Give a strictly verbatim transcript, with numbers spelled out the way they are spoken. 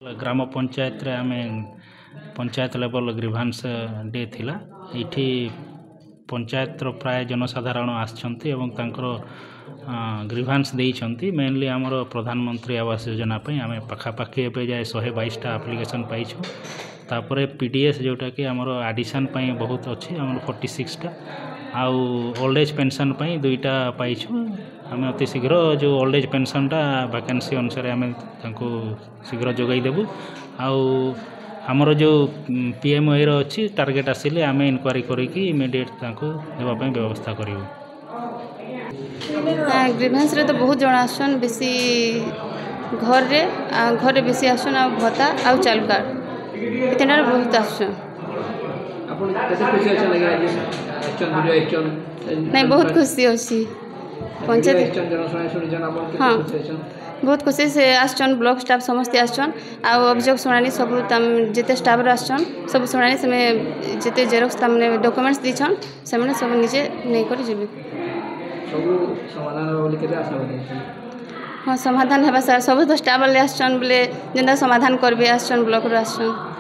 ग्राम पंचायत रे आमे panchayat level ग्रीभांस day थिला इठी पंचायत प्राय जनसाधारण आछंती एवं तांकर ग्रीभांस देइछंती मेनली हमर प्रधानमंत्री आवास योजना पई आमे पाखापाखी एबे जाय एक सौ बाईस टा एप्लीकेशन पाइछु तापरे पीडीएस जोटा कि हमर एडिशन पई बहुत अछि हमर छियालीस टा आउ ओल्ड एज पेंशन पई दुईटा पाइछु आमे अति शीघ्र जो ओल्ड एज पेंशन टा वैकेंसी अनुसार आमे तांको शीघ्र जोगाई देबु आउ हमर जो पीएमओ रो अछि टारगेट आसिले आमे इनक्वारी करी कि इमीडिएट तांको देबा पई व्यवस्था करिवु। ग्रीवेंस रे तो बहुत जण आसन बेसी घर रे घर रे बेसी आसन आ भत्ता आ चालू कार्ड इतना बहुत आसन अपन कैसे खुशी अच्छा लगे एक्शन वीडियो एक्शन नहीं बहुत खुशी अछि पंचायत एक्शन जन सुनाई सुनी जन अपन हाँ खुशी अच्छा बहुत खुशी से आसन ब्लॉक स्टाफ समस्त आसन आ अभियोग सुनानी सब तम जते स्टाफ रे आसन सब सुनानी से में जते जेरोक्स तमने डॉक्यूमेंट्स दिछन से माने सब नीचे नै करि जेबे सब समाधान बोली केते आशा होते हाँ समाधान हेबा सर सब तो स्टाफ वाले आसन बोले जेंदा समाधान करबे आसन ब्लॉक रे आसन।